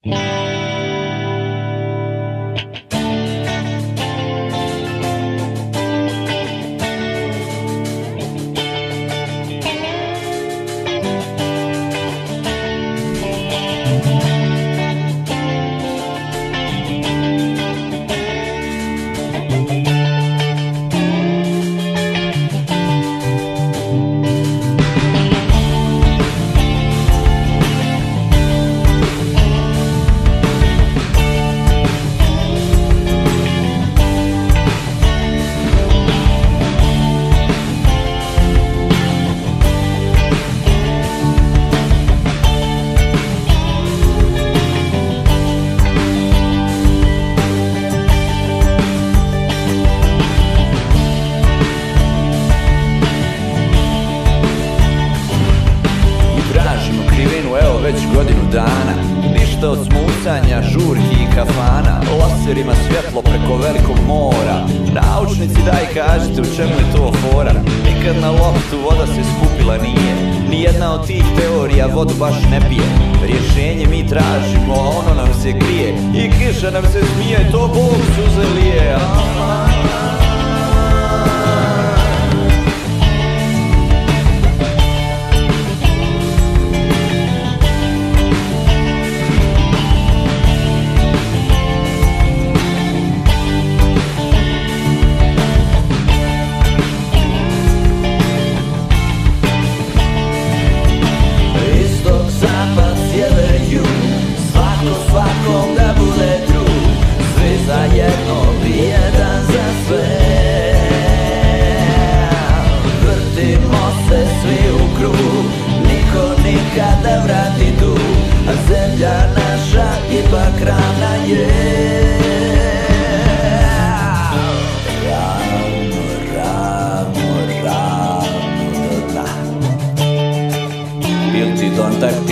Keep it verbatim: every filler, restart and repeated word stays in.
Već godinu dana, ništa od smucanja, žurki i kafana, laserima svjetlo preko velikog mora. Naučnici, daj kažite u čemu je to fora? Nikad na loptu voda se skupila nije, nijedna od tih teorija vodu baš ne pije. Rješenje mi tražimo, a ono nam se krije, i kiša nam se smije, to Bog suze lije. Svakom da bude drug, svi zajedno, jedan za sve. Vrtimo se svi u krug, niko nikad ne vrati dug, a zemlja naša ipak ravna je. Ravno, ravno, ravno do dna. Il ti don't